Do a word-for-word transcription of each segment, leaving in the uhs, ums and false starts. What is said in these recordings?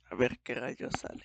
A ver qué rayos sale.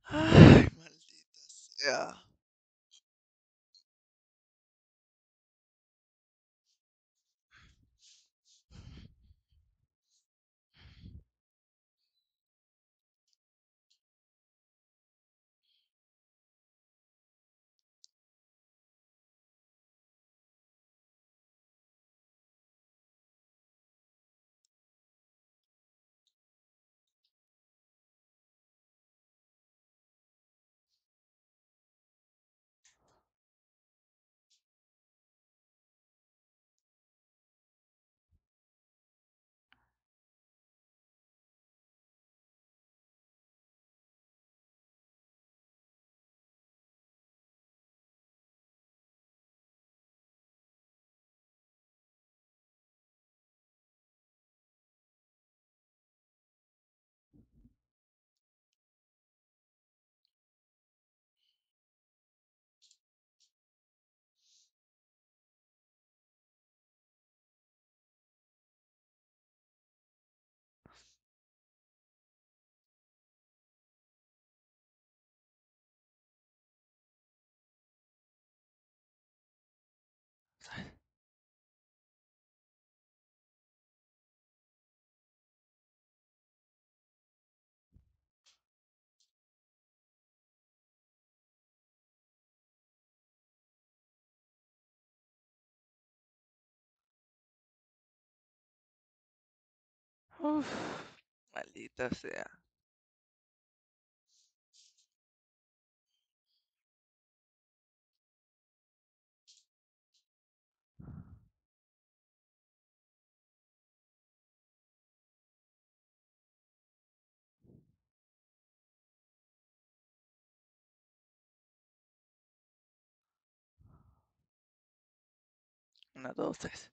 Ay, maldita sea. Uf, maldita sea. Una, dos, tres.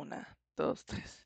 Una, dos, tres.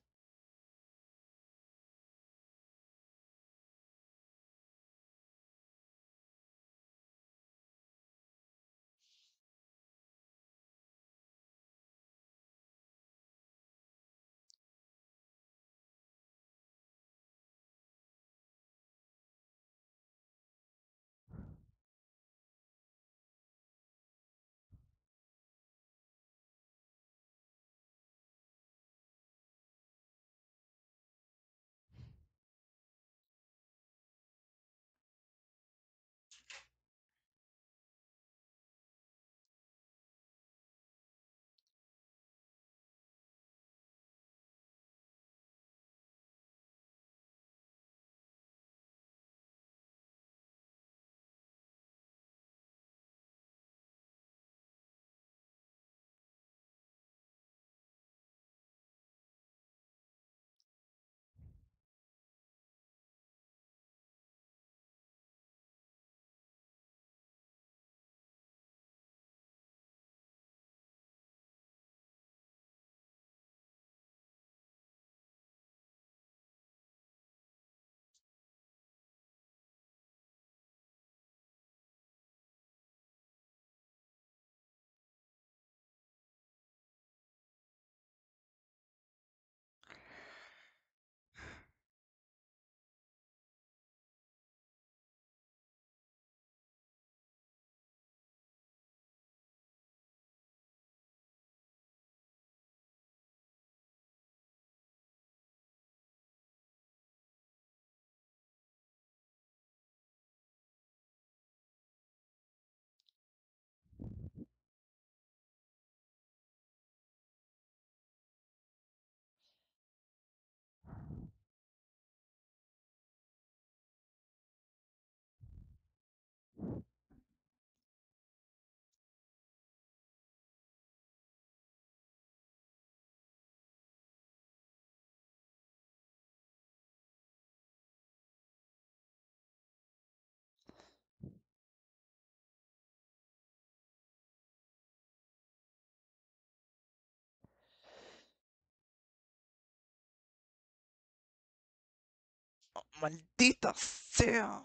Oh, maldita sea.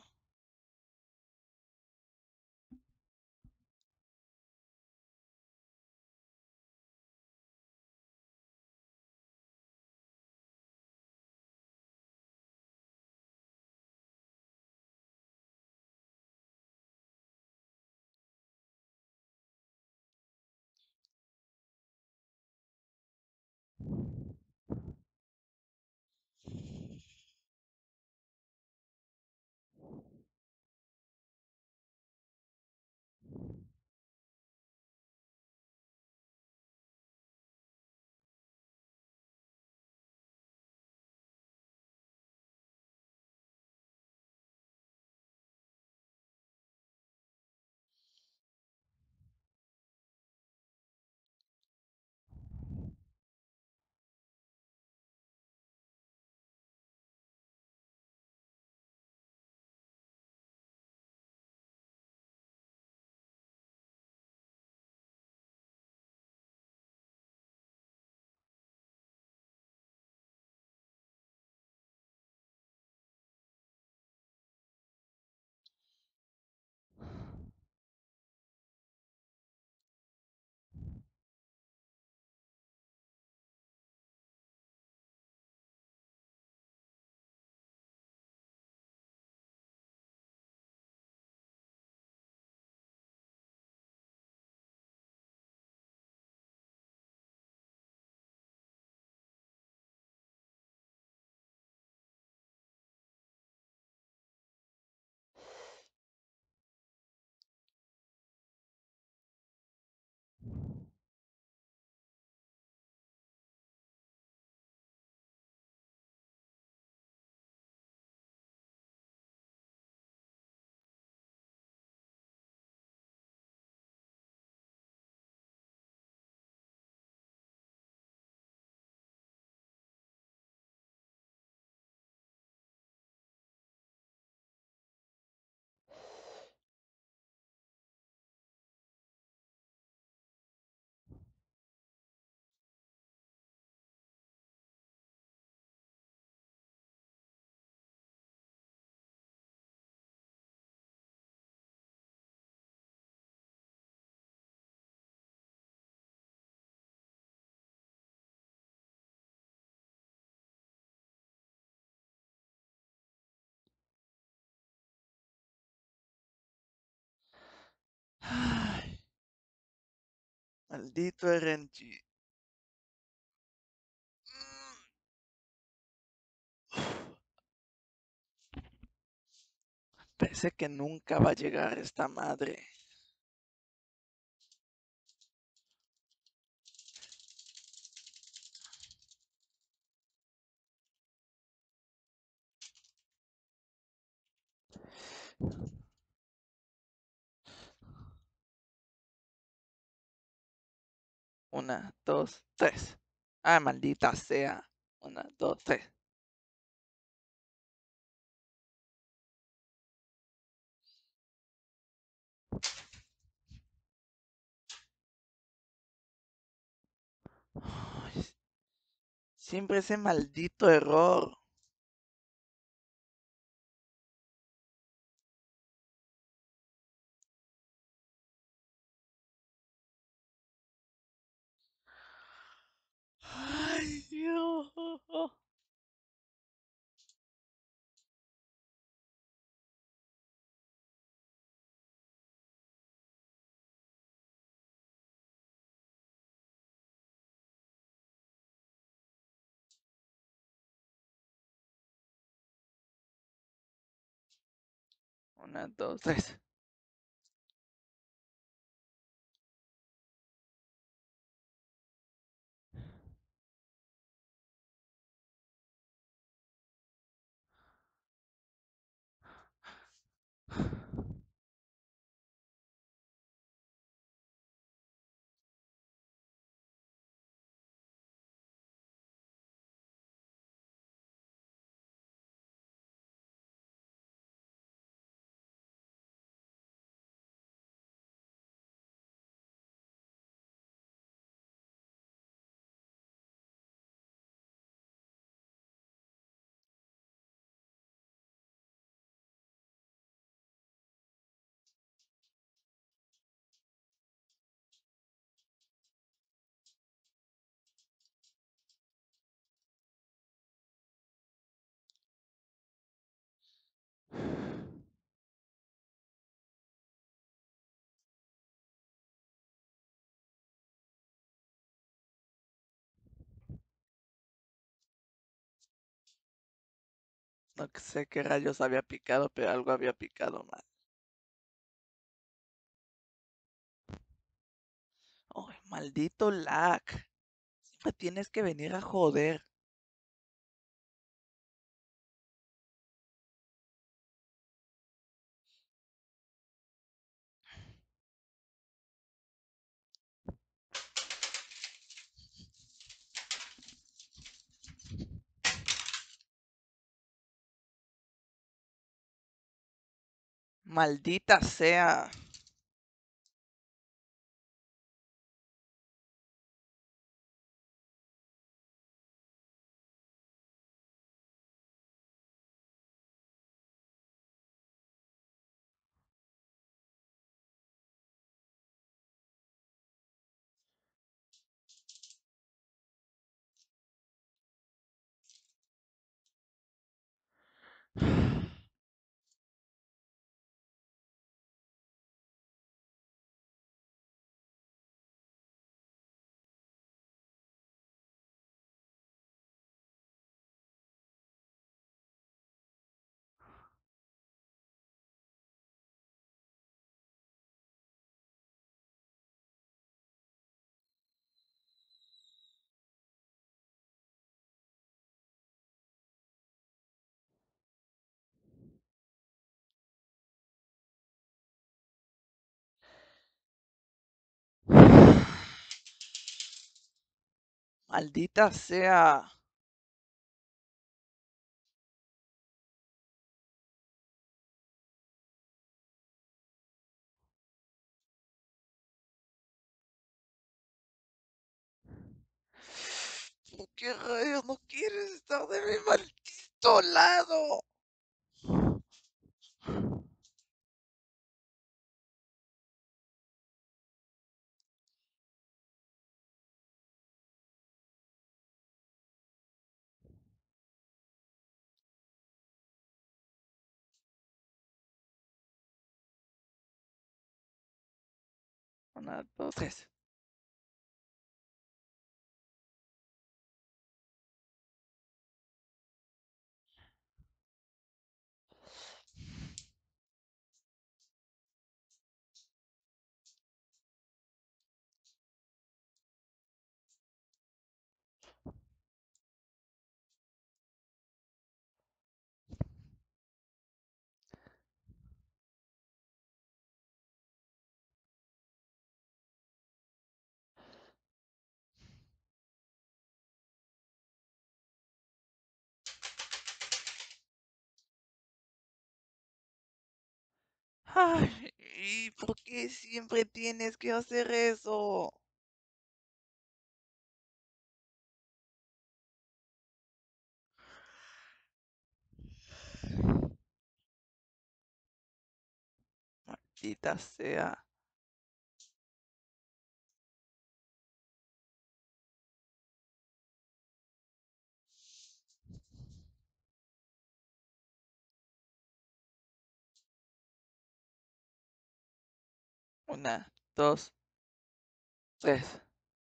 Maldito R N G. Parece que nunca va a llegar esta madre. Una, dos, tres. Ah, maldita sea. Una, dos, tres. Ay, siempre ese maldito error. Ay, Dios. Una, dos, tres. No sé qué rayos había picado, pero algo había picado mal. Ay, maldito lag. Siempre tienes que venir a joder. Maldita sea. Maldita sea. ¿Por qué rayos no quieres estar de mi maldito lado? Una, dos, tres. Ay, ¿y por qué siempre tienes que hacer eso? Maldita sea. Una, dos, tres.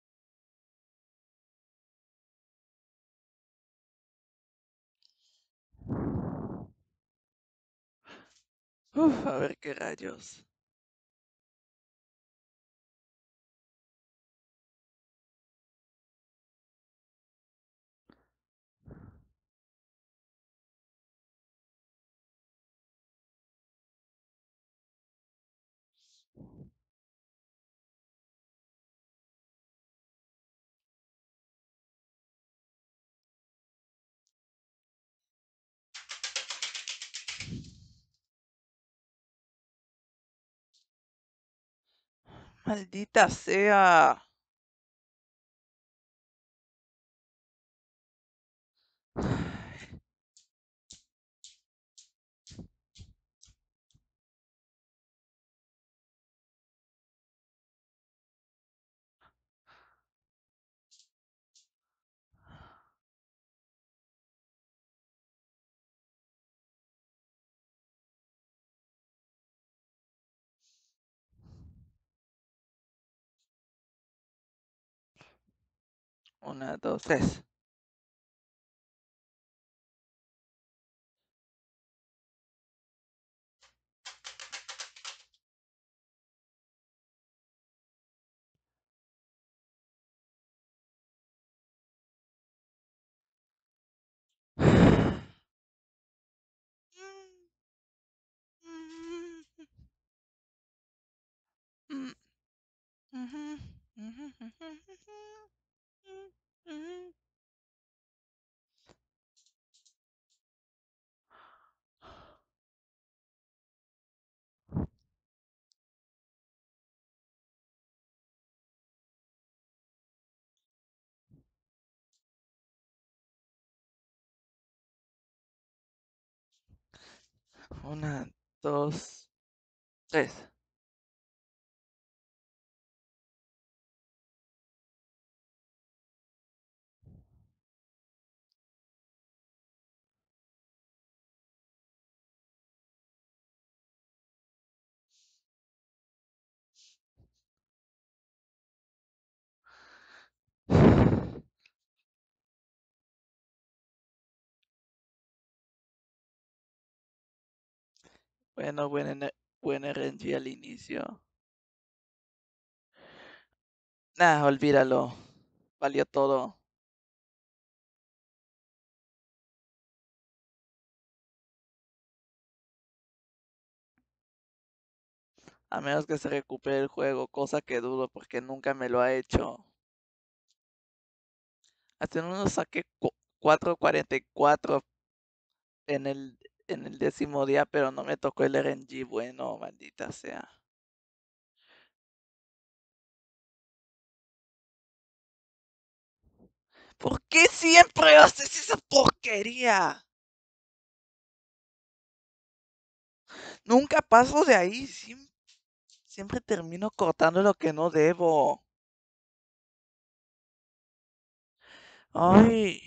Uf, a ver qué rayos. Maldita sea. Una, dos, tres. Una, dos, tres. Bueno, buen, ene- buen R N G al inicio. Nah, olvídalo. Valió todo. A menos que se recupere el juego, cosa que dudo porque nunca me lo ha hecho. Hasta uno saqué cu- cuatro cuarenta y cuatro en el, en el décimo día, pero no me tocó el R N G bueno, maldita sea. ¿Por qué siempre haces esa porquería? Nunca paso de ahí. siem- Siempre termino cortando lo que no debo. Ay.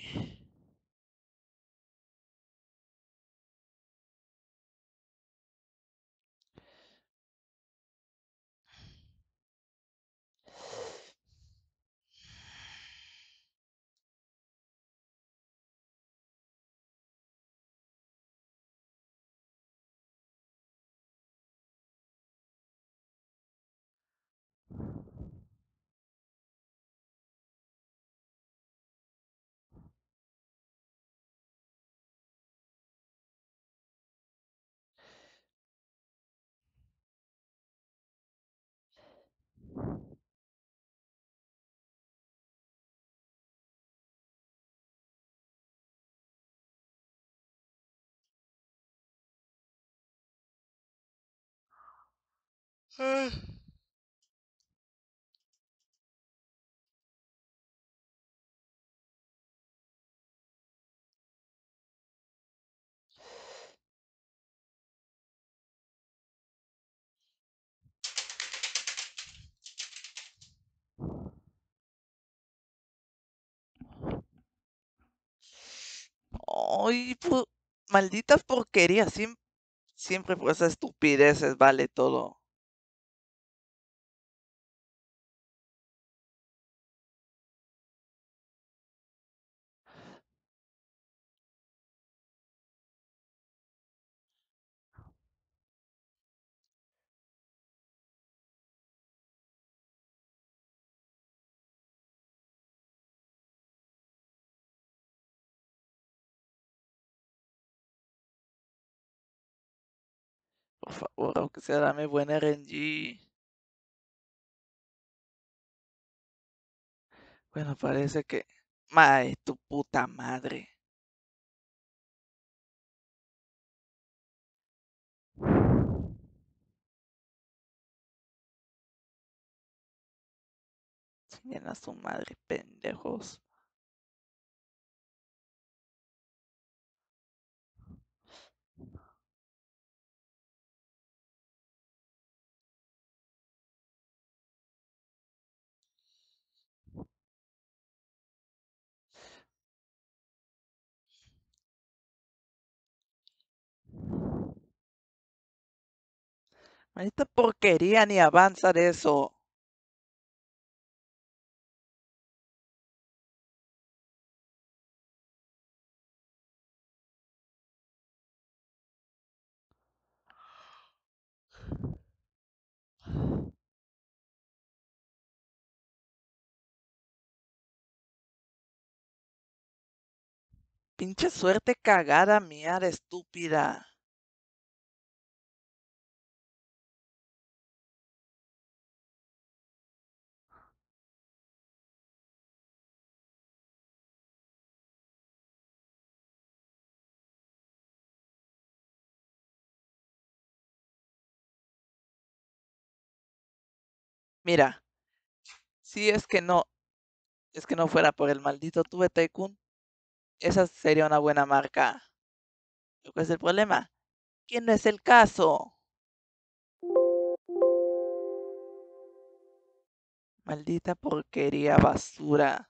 Ah. Ay, pu- malditas porquerías, siem- siempre por esas estupideces vale todo. Por favor, aunque sea dame buen R N G. Bueno, parece que... Mae, tu puta madre. Chinguen a su madre, pendejos. Maldita porquería, ni avanza de eso. Pinche suerte cagada, mierda estúpida. Mira, si es que no, es que no fuera por el maldito tuve Tycoon, esa sería una buena marca. ¿Cuál es el problema? Que no es el caso. Maldita porquería basura.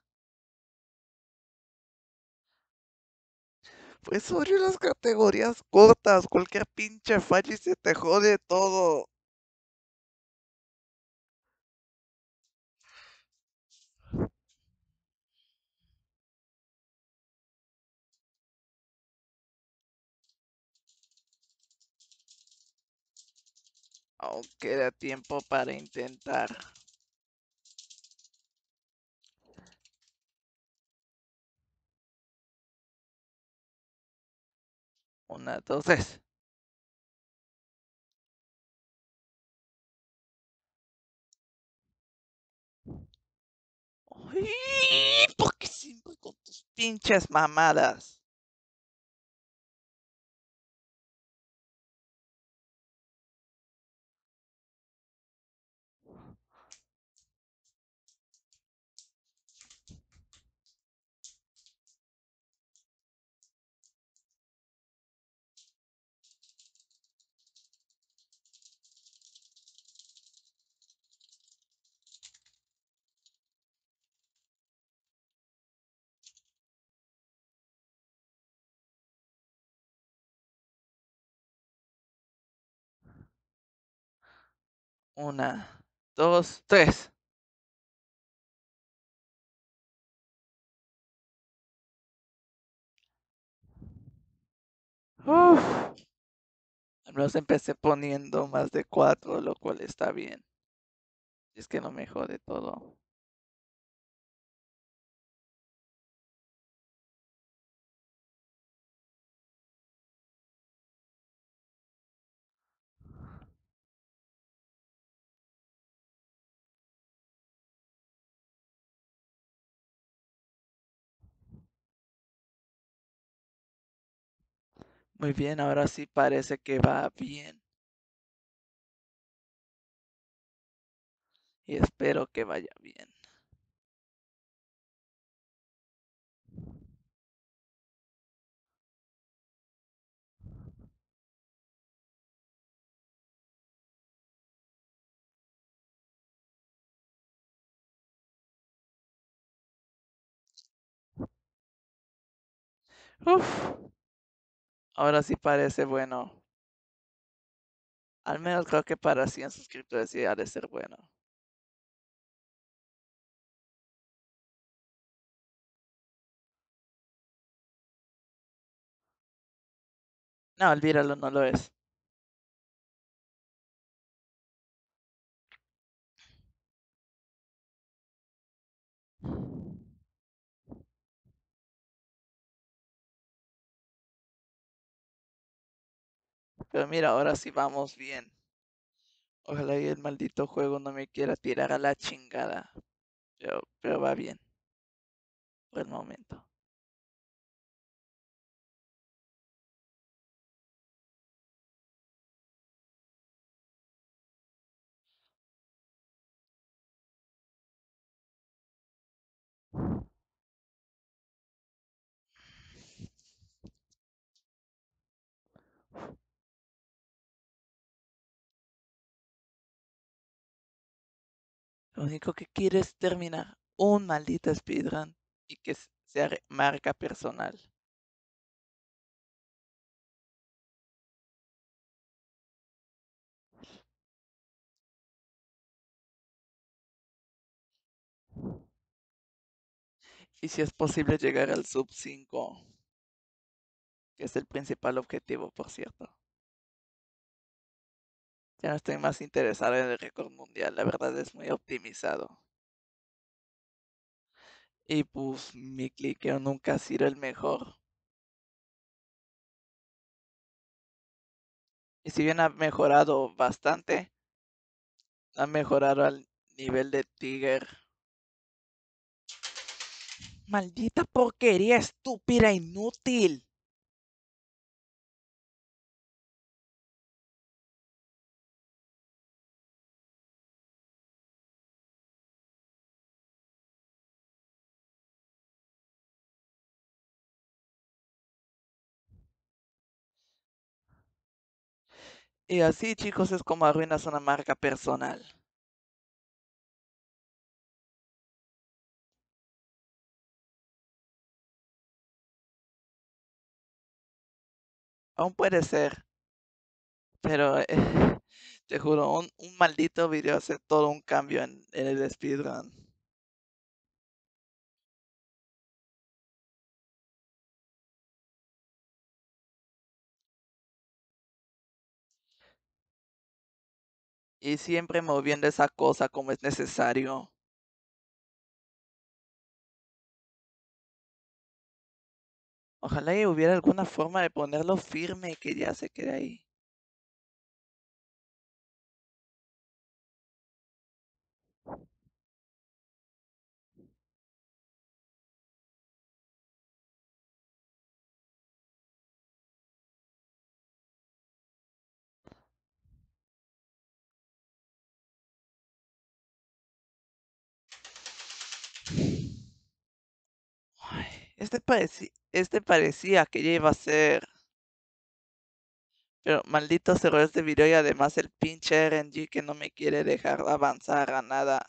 Pues odio las categorías cortas. Cualquier pinche falla y se te jode todo. Aún queda tiempo para intentar. Una, dos, tres. Ay, ¿por qué siempre con tus pinches mamadas? Una, dos, tres. Uf. Al menos empecé poniendo más de cuatro, lo cual está bien. Es que no me jode todo. Muy bien, ahora sí parece que va bien. y espero que vaya bien. Uf, ahora sí parece bueno. Al menos creo que para cien suscriptores sí ha de ser bueno. No, olvídalo, no lo es. Pero mira, ahora sí vamos bien. Ojalá y el maldito juego no me quiera tirar a la chingada. Pero, pero va bien, por el momento. Lo único que quiero es terminar un maldito speedrun y que s- sea re- marca personal. Y si es posible llegar al sub cinco, que es el principal objetivo, por cierto. Ya no estoy más interesado en el récord mundial, la verdad es muy optimizado. Y pues mi cliqueo nunca ha sido el mejor. Y si bien ha mejorado bastante, ha mejorado al nivel de Tiger. Maldita porquería estúpida, inútil. Y así, chicos, es como arruinas una marca personal. Aún puede ser, pero eh, te juro, un, un maldito video hace todo un cambio en, en el speedrun. Y siempre moviendo esa cosa como es necesario. Ojalá y hubiera alguna forma de ponerlo firme y que ya se quede ahí. Ay, este, pareci- este parecía que ya iba a ser. Pero malditos errores de video y además el pinche R N G que no me quiere dejar avanzar a nada.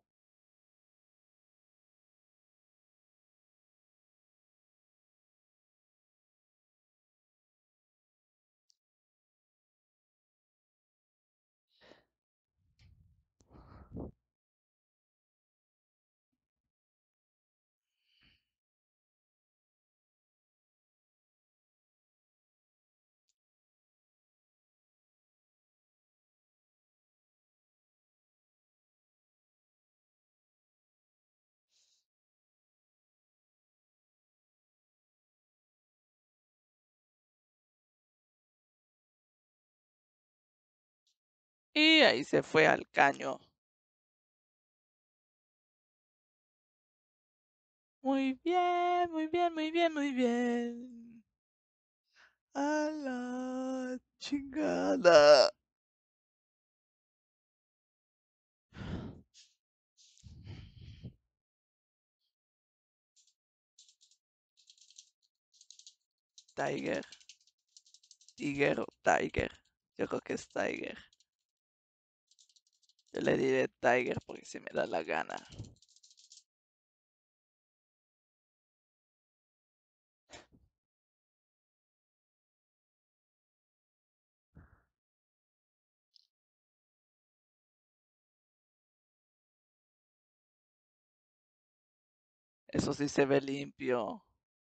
Y ahí se fue al caño. Muy bien, muy bien, muy bien, muy bien. A la chingada. Tiger. Tiger o Tiger. Yo creo que es Tiger. Yo le diré Tiger porque se me da la gana. Eso sí se ve limpio.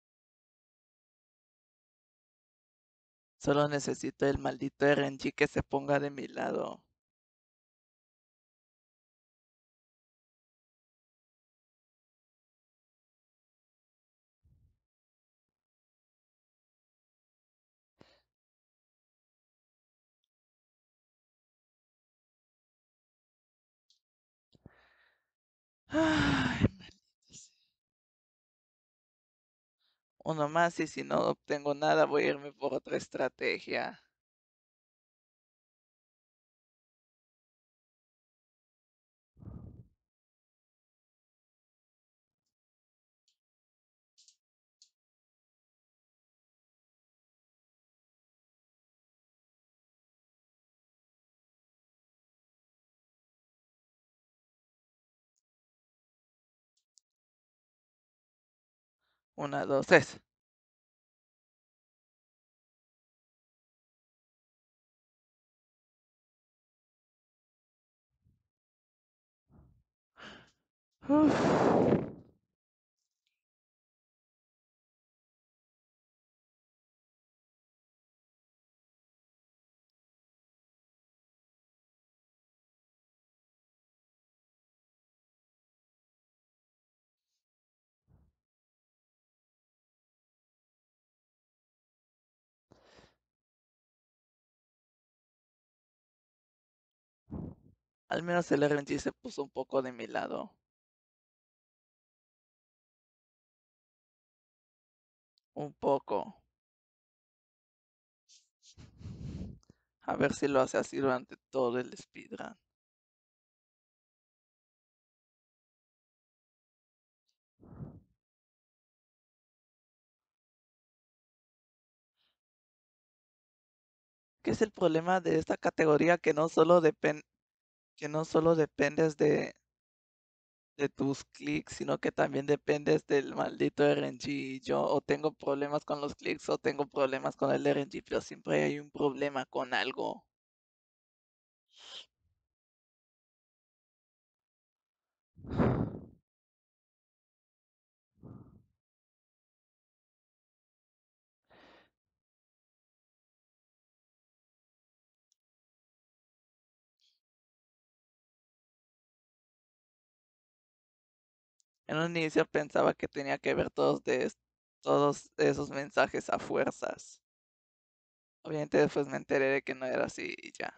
Solo necesito el maldito R N G que se ponga de mi lado. Ay, maldito sea. Uno más y si no obtengo nada voy a irme por otra estrategia. Una, dos, tres. Uf. Al menos el R N G se puso un poco de mi lado. Un poco. A ver si lo hace así durante todo el speedrun. ¿Qué es el problema de esta categoría? Que no solo depende, que no solo dependes de, de tus clics, sino que también dependes del maldito R N G. Yo o tengo problemas con los clics o tengo problemas con el R N G, pero siempre hay un problema con algo. En un inicio pensaba que tenía que ver todos, de, es- todos esos mensajes a fuerzas. Obviamente después me enteré de que no era así y ya.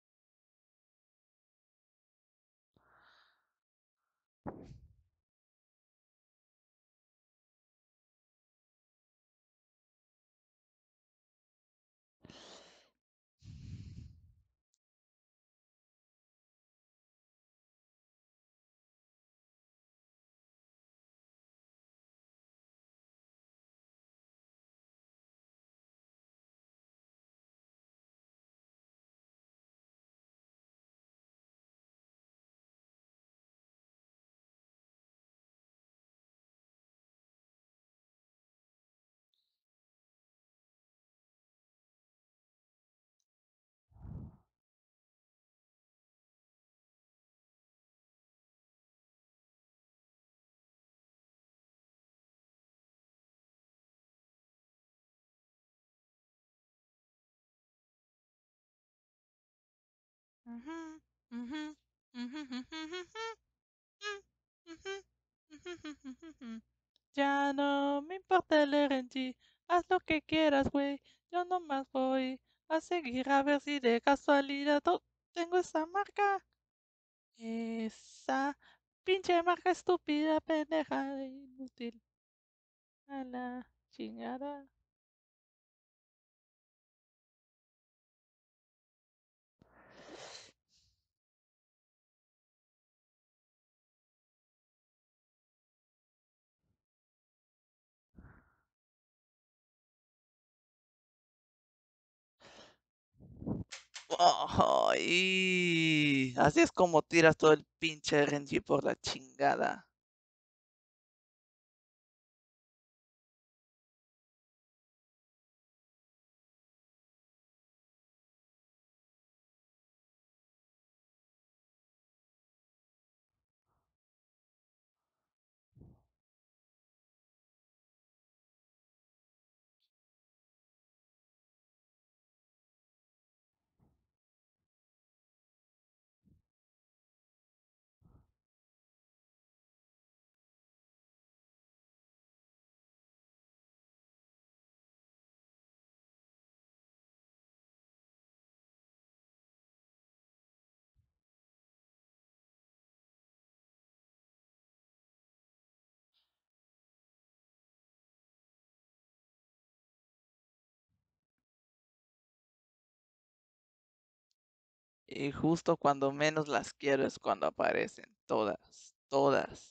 Ujú, ujú, ujú, ujú, ujú, ujú, ujú, ujú, ujú. Ya no me importa el R N G, haz lo que quieras, güey. Yo nomás voy a seguir a ver si de casualidad oh, tengo esa marca. Esa pinche marca estúpida, pendeja, e inútil. A la chingada. Ay, así es como tiras todo el pinche R N G por la chingada. Y justo cuando menos las quiero es cuando aparecen todas, todas.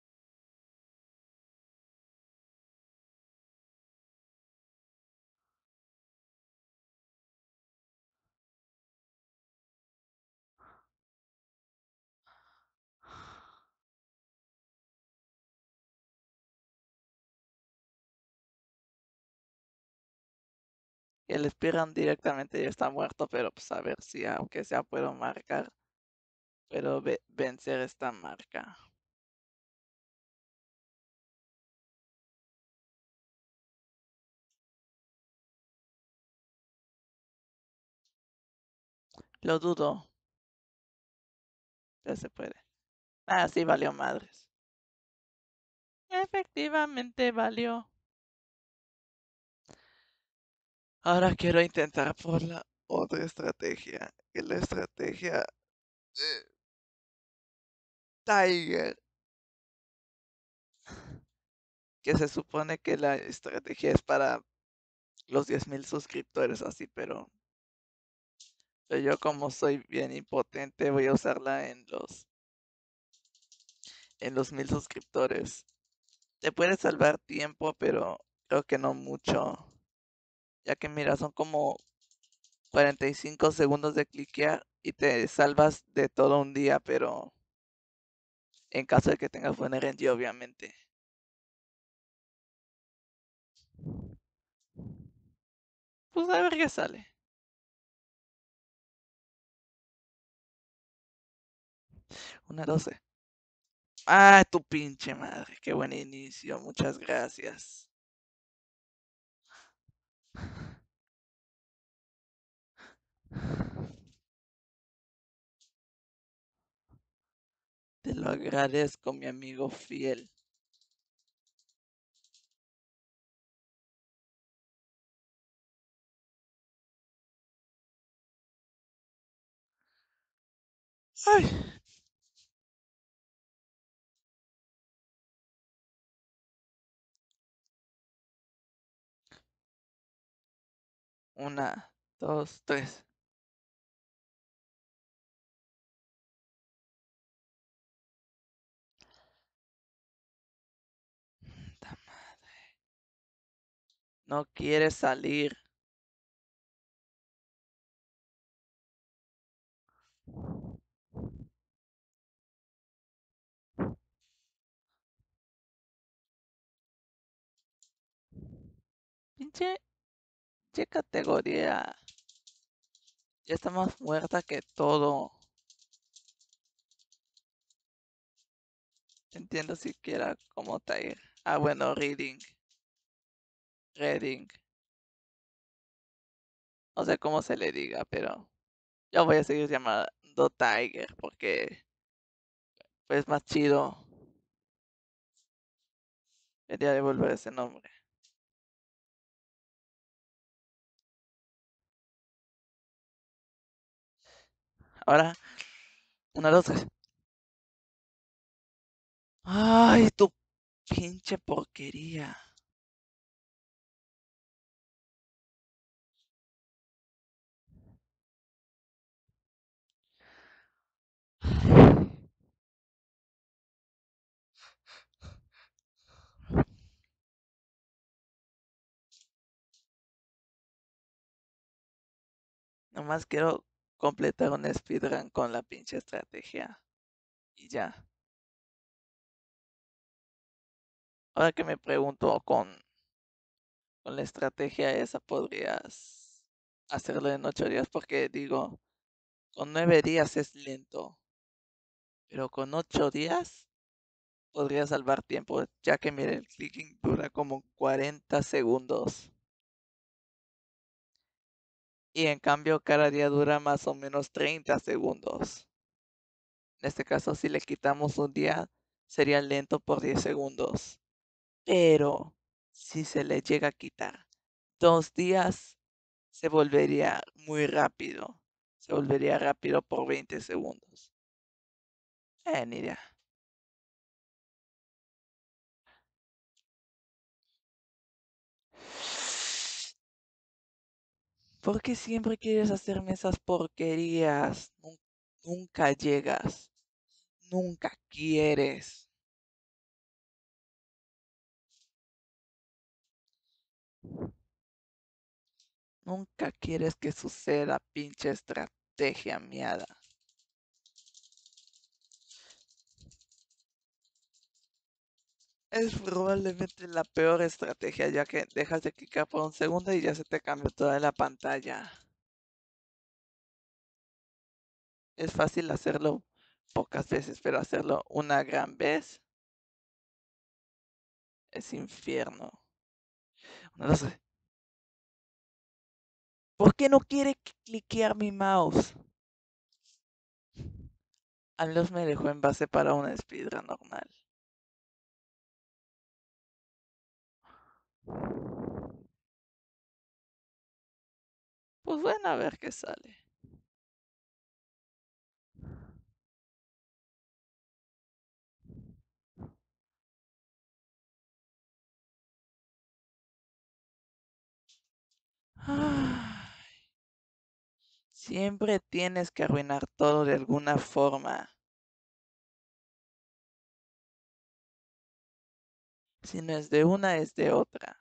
El Spearrun directamente ya está muerto, pero pues a ver si aunque sea puedo marcar, puedo ve- vencer esta marca. Lo dudo, pero se puede. Ah, sí valió madres. Efectivamente valió. Ahora quiero intentar por la otra estrategia, que la estrategia de Tiger, que se supone que la estrategia es para los diez mil suscriptores así, pero, pero yo como soy bien impotente voy a usarla en los en los mil suscriptores. Te puede salvar tiempo, pero creo que no mucho, ya que mira, son como cuarenta y cinco segundos de cliquear y te salvas de todo un día, pero en caso de que tengas buen R N G, obviamente. Pues a ver qué sale. Una doce. Ah, tu pinche madre, qué buen inicio, muchas gracias. Te lo agradezco, mi amigo fiel. Ay, una, dos, tres. Ta madre. No quiere salir. Pinche, pinche categoría. Ya está más muerta que todo. Entiendo siquiera cómo Tiger. Ah, bueno, reading. Reading. No sé cómo se le diga, pero yo voy a seguir llamando Tiger porque pues más chido. Quería devolver ese nombre. Ahora, una, dos, tres. Ay, tu pinche porquería. Nomás quiero completar un speedrun con la pinche estrategia. Y ya. Ahora que me pregunto con, con la estrategia esa, ¿podrías hacerlo en ocho días? Porque digo, con nueve días es lento, pero con ocho días podría salvar tiempo, ya que mire, el clicking dura como cuarenta segundos. Y en cambio cada día dura más o menos treinta segundos. En este caso, si le quitamos un día, sería lento por diez segundos. Pero si se le llega a quitar dos días, se volvería muy rápido. Se volvería rápido por veinte segundos. Eh, ni idea. ¿Por qué siempre quieres hacerme esas porquerías? Nun- Nunca llegas. Nunca quieres. Nunca quieres que suceda, pinche estrategia miada. Es probablemente la peor estrategia, ya que dejas de clicar por un segundo y ya se te cambia toda la pantalla. Es fácil hacerlo pocas veces, pero hacerlo una gran vez es infierno. No sé. ¿Por qué no quiere cliquear mi mouse? Al menos me dejó en base para una speedrun normal. Pues bueno, a ver qué sale. Ay, siempre tienes que arruinar todo de alguna forma. Si no es de una, es de otra.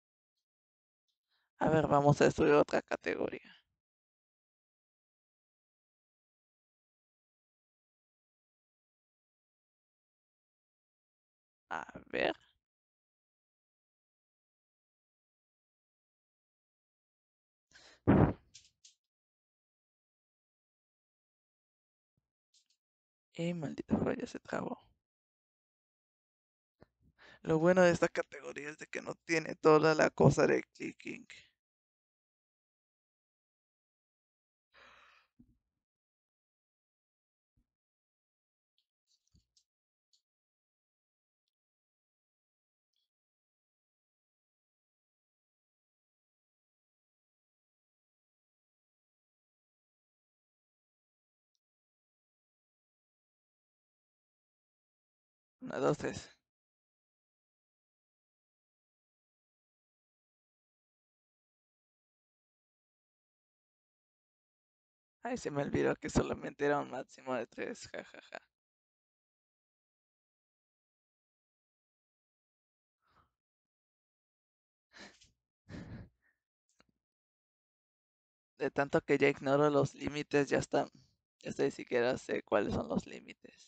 A ver, vamos a destruir otra categoría. A ver. Eh, maldito juego, ya se trabó. Lo bueno de esta categoría es de que no tiene toda la cosa de clicking. Una, dos, tres. Ay, se me olvidó que solamente era un máximo de tres, jajaja. De tanto que ya ignoro los límites, ya está, ya hasta ni siquiera sé cuáles son los límites.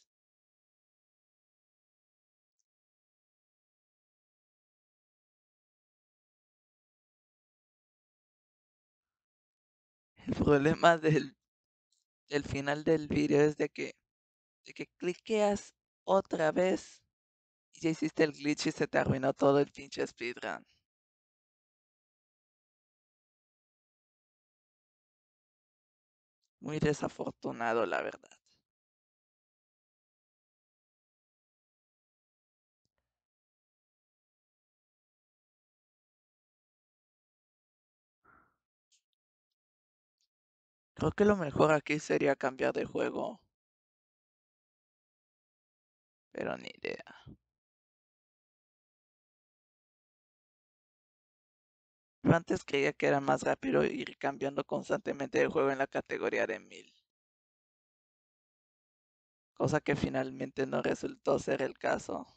El problema del, del final del video es de que, de que cliqueas otra vez y ya hiciste el glitch y se te arruinó todo el pinche speedrun. Muy desafortunado, la verdad. Creo que lo mejor aquí sería cambiar de juego, pero ni idea. Yo antes creía que era más rápido ir cambiando constantemente de juego en la categoría de mil, cosa que finalmente no resultó ser el caso.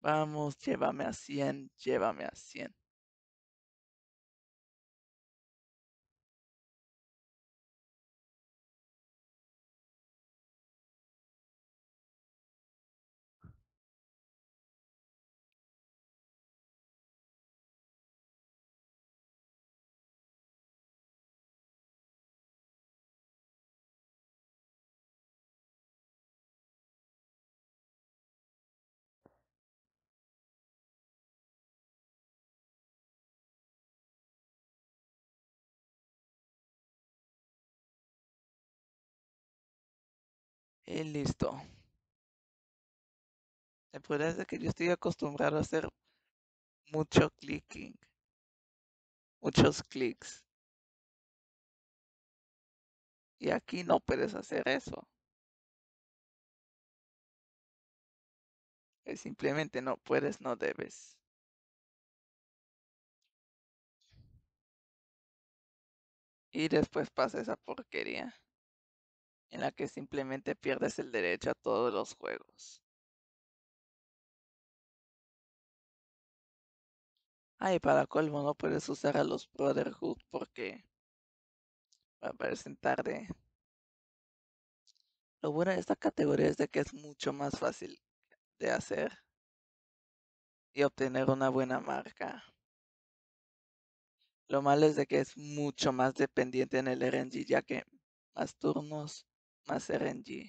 Vamos, llévame a cien, llévame a cien. Y listo. Me podría decir que yo estoy acostumbrado a hacer mucho clicking, muchos clics. Y aquí no puedes hacer eso. Es simplemente no puedes, no debes. Y después pasa esa porquería en la que simplemente pierdes el derecho a todos los juegos. Ay, para colmo no puedes usar a los Brotherhood porque aparecen tarde. Lo bueno de esta categoría es de que es mucho más fácil de hacer y obtener una buena marca. Lo malo es de que es mucho más dependiente en el R N G, ya que más turnos, más R N G.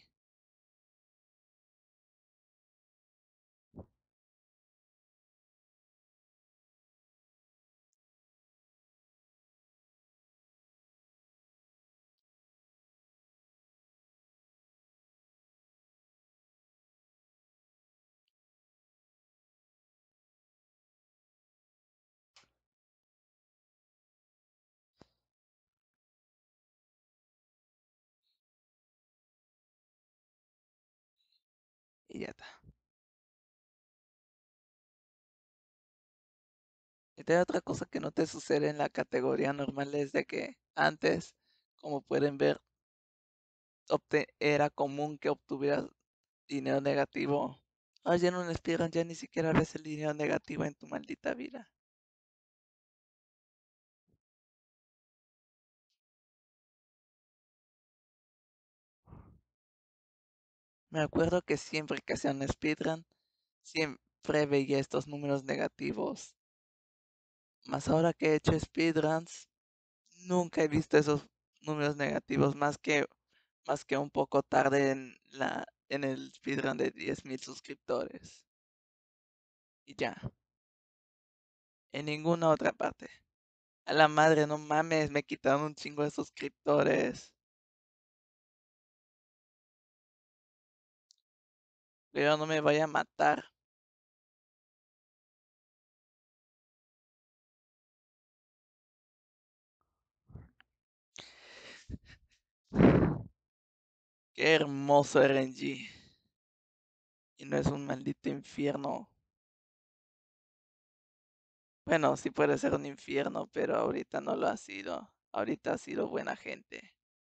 Y ya está. Y te otra cosa que no te sucede en la categoría normal es de que antes, como pueden ver, obte- era común que obtuvieras dinero negativo. Ahora ya en un speedrun ya ni siquiera ves el dinero negativo en tu maldita vida. Me acuerdo que siempre que hacía un speedrun, siempre veía estos números negativos. Más ahora que he hecho speedruns, nunca he visto esos números negativos más que, más que un poco tarde en, la, en el speedrun de diez mil suscriptores. Y ya, en ninguna otra parte. A la madre, no mames, me quitaron un chingo de suscriptores. Pero no me vaya a matar. Qué hermoso R N G. Y no es un maldito infierno. Bueno, sí puede ser un infierno, pero ahorita no lo ha sido. Ahorita ha sido buena gente.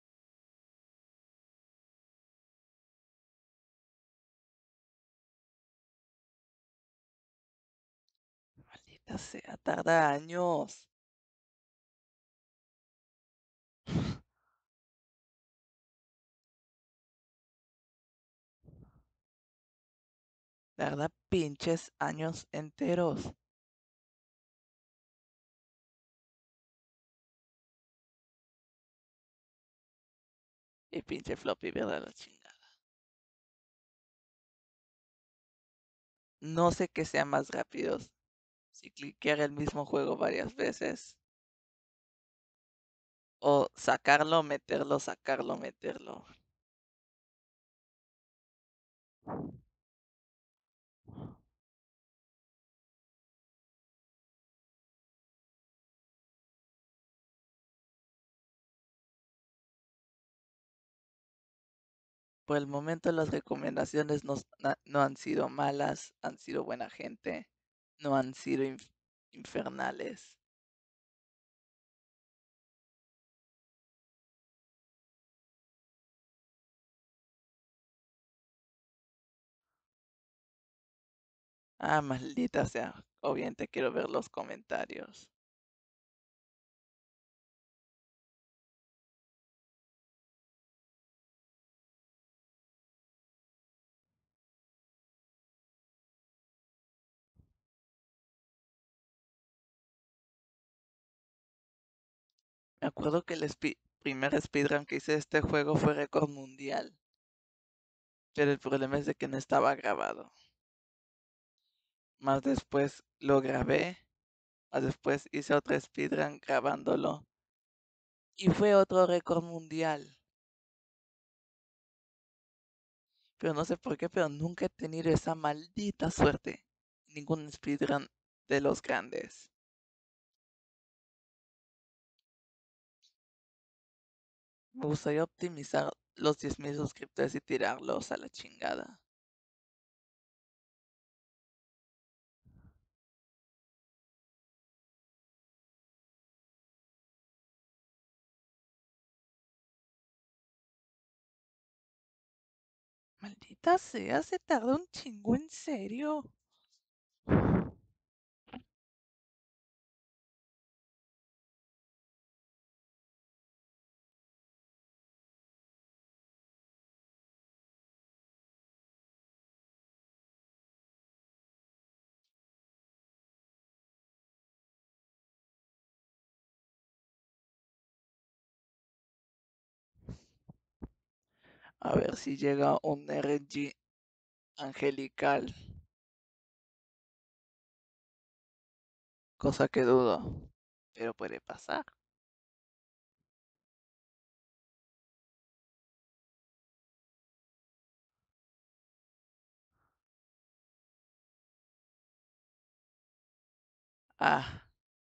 Maldita sea, tarda años. Tarda pinches años enteros. Y pinche floppy, ¿verdad? La chingada. No sé qué sea más rápido. Si cliquear el mismo juego varias veces. O sacarlo, meterlo, sacarlo, meterlo. Por el momento las recomendaciones no, no han sido malas, han sido buena gente, no han sido inf infernales. Ah, maldita sea. Obviamente quiero ver los comentarios. Me acuerdo que el spi- primer speedrun que hice de este juego fue récord mundial. Pero el problema es de que no estaba grabado. Más después lo grabé. Más después hice otro speedrun grabándolo. Y fue otro récord mundial. Pero no sé por qué, pero nunca he tenido esa maldita suerte. Ningún speedrun de los grandes. Me gustaría optimizar los diez mil suscriptores y tirarlos a la chingada. Maldita sea, se tardó un chingo, en serio. A ver si llega un R G angelical. Cosa que dudo. Pero puede pasar. Ah,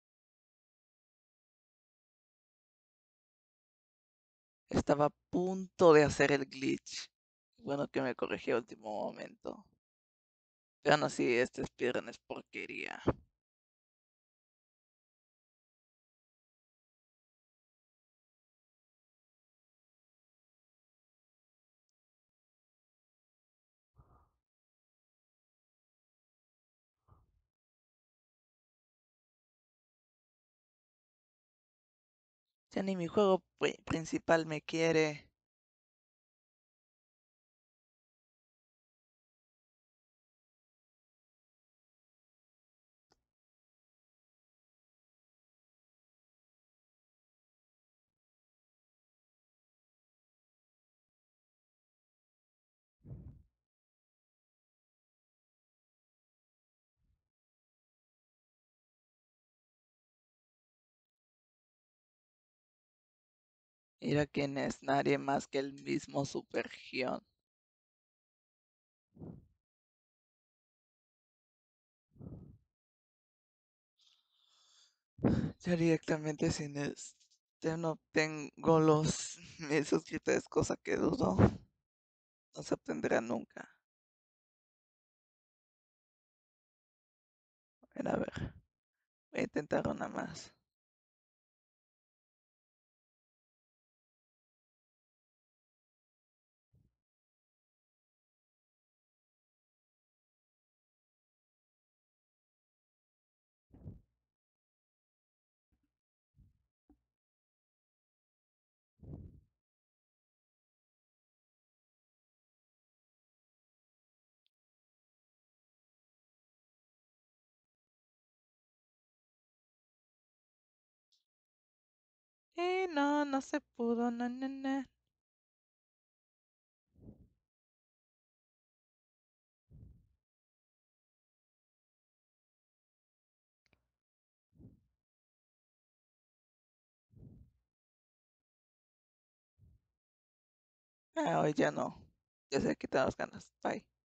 estaba a punto de hacer el glitch. Bueno que me corregí a último momento. Pero no, sí, este speedrun es porquería. Ya ni mi juego pri- principal me quiere. Mira quién es nadie más que el mismo Super Gion. Ya directamente sin este no tengo los mil suscriptores, cosa que dudo. No se obtendrá nunca. A ver, a ver. Voy a intentar una más. Y no, no se pudo, no, no, no. Ah, hoy ya no. Ya se quitaron las ganas. Bye.